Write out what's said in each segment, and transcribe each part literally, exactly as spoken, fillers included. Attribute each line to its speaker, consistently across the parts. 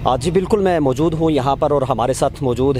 Speaker 1: जी बिल्कुल, मैं मौजूद हूँ यहाँ पर और हमारे साथ मौजूद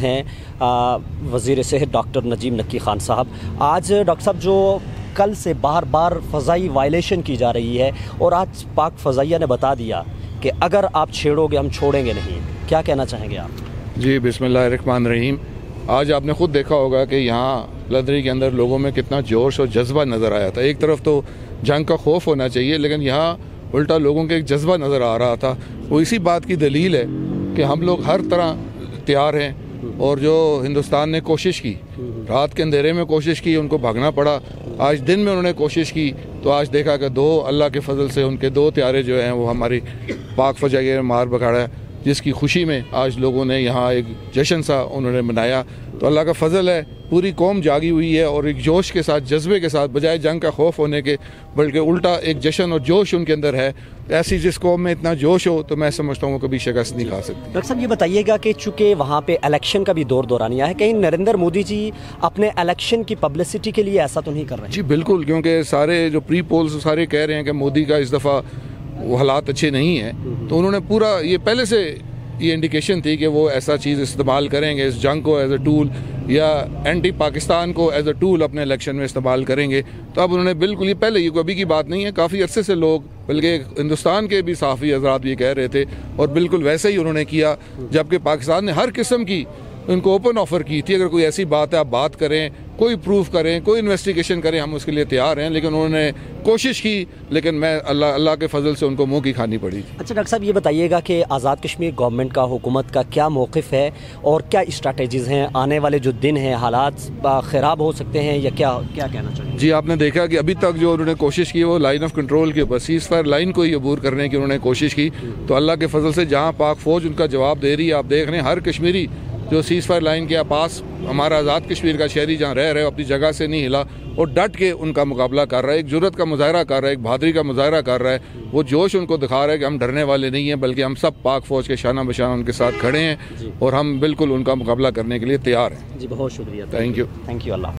Speaker 1: हैं वज़ीर सेहत डॉक्टर नजीम नक्की ख़ान साहब। आज डॉक्टर साहब, जो कल से बार बार फ़ज़ाई वायलेशन की जा रही है और आज पाक फ़ज़ाइया ने बता दिया कि अगर आप छेड़ोगे हम छोड़ेंगे नहीं, क्या कहना चाहेंगे आप?
Speaker 2: जी बिस्मिल्लाहिर्रहमानिर्रहीम। आज आपने ख़ुद देखा होगा कि यहाँ लदरी के अंदर लोगों में कितना जोश और जज्बा नज़र आया था। एक तरफ तो जंग का खौफ होना चाहिए, लेकिन यहाँ उल्टा लोगों के एक जज्बा नज़र आ रहा था। वो इसी बात की दलील है कि हम लोग हर तरह तैयार हैं। और जो हिंदुस्तान ने कोशिश की, रात के अंधेरे में कोशिश की, उनको भागना पड़ा, आज दिन में उन्होंने कोशिश की, तो आज देखा कि दो अल्लाह के फजल से उनके दो त्यारे जो हैं वो हमारी पाक फ़ज़ाइया मार भगाड़ा है, जिसकी खुशी में आज लोगों ने यहाँ एक जश्न सा उन्होंने मनाया। तो अल्लाह का फ़ज़ल है, पूरी कौम जागी हुई है और एक जोश के साथ, जज्बे के साथ, बजाय जंग का खौफ होने के, बल्कि उल्टा एक जश्न और जोश उनके अंदर है। ऐसी जिस कौम में इतना जोश हो तो मैं समझता हूँ कभी शिकस्त नहीं खा सकती।
Speaker 1: डॉक्टर साहब, ये बताइएगा कि चूँकि वहाँ पे इलेक्शन का भी दौर दौरानिया है, कहीं नरेंद्र मोदी जी अपने इलेक्शन की पब्लिसिटी के लिए ऐसा तो नहीं कर रहे हैं?
Speaker 2: जी बिल्कुल, क्योंकि सारे जो प्री पोल्स सारे कह रहे हैं कि मोदी का इस दफ़ा वो हालात अच्छे नहीं हैं, तो उन्होंने पूरा ये पहले से ये इंडिकेशन थी कि वो ऐसा चीज़ इस्तेमाल करेंगे, इस जंग को एज ए टूल या एंटी पाकिस्तान को एज ए टूल अपने इलेक्शन में इस्तेमाल करेंगे। तो अब उन्होंने बिल्कुल, ये पहले, ये अभी की बात नहीं है, काफ़ी अरसे से लोग, बल्कि हिंदुस्तान के भी साफ़ी हज़रात ये कह रहे थे और बिल्कुल वैसे ही उन्होंने किया। जबकि पाकिस्तान ने हर किस्म की उनको ओपन ऑफ़र की थी, अगर कोई ऐसी बात है आप बात करें, कोई प्रूफ करें, कोई इन्वेस्टिगेशन करें, हम उसके लिए तैयार हैं। लेकिन उन्होंने कोशिश की, लेकिन मैं अल्लाह अल्लाह के फजल से उनको मुंह की खानी पड़ी।
Speaker 1: अच्छा डॉक्टर साहब, ये बताइएगा कि आज़ाद कश्मीर गवर्नमेंट का, हुकूमत का क्या मौक़िफ़ है और क्या स्ट्रैटेजीज़ हैं? आने वाले जो दिन हैं हालात ख़राब हो सकते हैं या क्या क्या कहना चाहिए?
Speaker 2: जी, आपने देखा कि अभी तक जो उन्होंने कोशिश की वो लाइन ऑफ कंट्रोल के ऊपर, सीज़ फायर लाइन को ही अबूर करने की उन्होंने कोशिश की। तो अल्लाह के फजल से जहाँ पाक फ़ौज उनका जवाब दे रही है, आप देख रहे हैं हर कश्मीरी जो सीज़ फायर लाइन के पास, हमारा आज़ाद कश्मीर का शहरी जहाँ रह रहे हो, अपनी जगह से नहीं हिला और डट के उनका मुकाबला कर रहा है, एक जुर्रत का मुजाहरा कर रहा है, एक बहादुरी का मुजाहरा कर रहा है। वो जोश उनको दिखा रहा है कि हम डरने वाले नहीं हैं, बल्कि हम सब पाक फ़ौज के शाना बशाना उनके साथ खड़े हैं और हम बिल्कुल उनका मुकाबला करने के लिए तैयार हैं।
Speaker 1: जी बहुत शुक्रिया,
Speaker 2: thank you.
Speaker 1: Thank you. Allah.